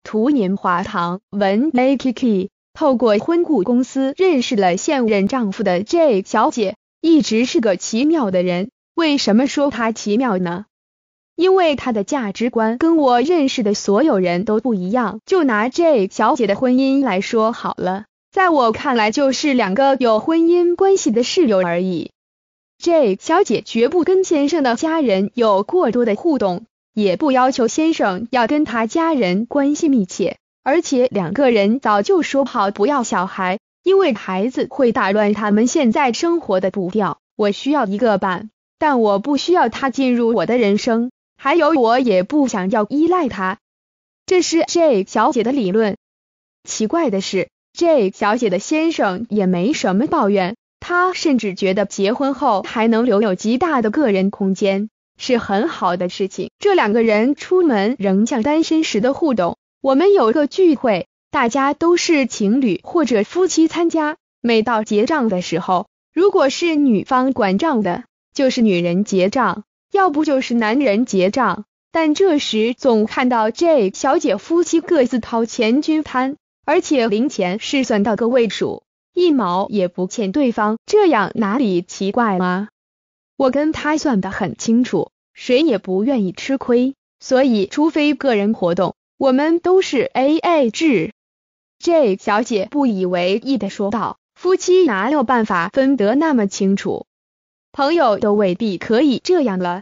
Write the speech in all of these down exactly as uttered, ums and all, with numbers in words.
图年华堂文 Lakiki 透过婚顾公司认识了现任丈夫的 J 小姐，一直是个奇妙的人。为什么说她奇妙呢？因为她的价值观跟我认识的所有人都不一样。就拿 J 小姐的婚姻来说好了，在我看来就是两个有婚姻关系的室友而已。J 小姐绝不跟先生的家人有过多的互动，也不要求先生要跟她家人关系密切，而且两个人早就说好不要小孩，因为孩子会打乱他们现在生活的步调。我需要一个伴，但我不需要他进入我的人生，还有我也不想要依赖他。这是 J 小姐的理论。奇怪的是， J 小姐的先生也没什么抱怨，他甚至觉得结婚后还能留有极大的个人空间，是很好的事情。这两个人出门仍像单身时的互动。我们有个聚会，大家都是情侣或者夫妻参加，每到结账的时候，如果是女方管账的，就是女人结账，要不就是男人结账。但这时总看到 J 小姐夫妻各自掏钱均摊，而且零钱是算到个位数，一毛也不欠对方，这样哪里奇怪吗？我跟他算得很清楚，谁也不愿意吃亏，所以除非个人活动，我们都是 A A 制。 J 小姐不以为意地说道，夫妻哪有办法分得那么清楚，朋友都未必可以这样了。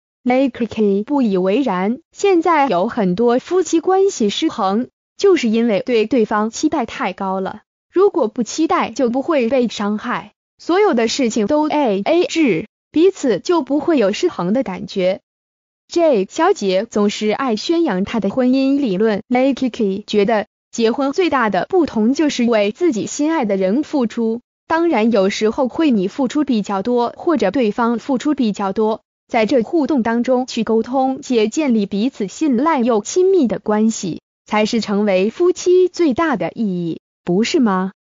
Lakiki 不以为然，现在有很多夫妻关系失衡，就是因为对对方期待太高了，如果不期待就不会被伤害，所有的事情都 A A 制，彼此就不会有失衡的感觉。J 小姐总是爱宣扬她的婚姻理论。 Lakiki 觉得结婚最大的不同就是为自己心爱的人付出，当然有时候会你付出比较多，或者对方付出比较多，在这互动当中去沟通且建立彼此信赖又亲密的关系，才是成为夫妻最大的意义，不是吗？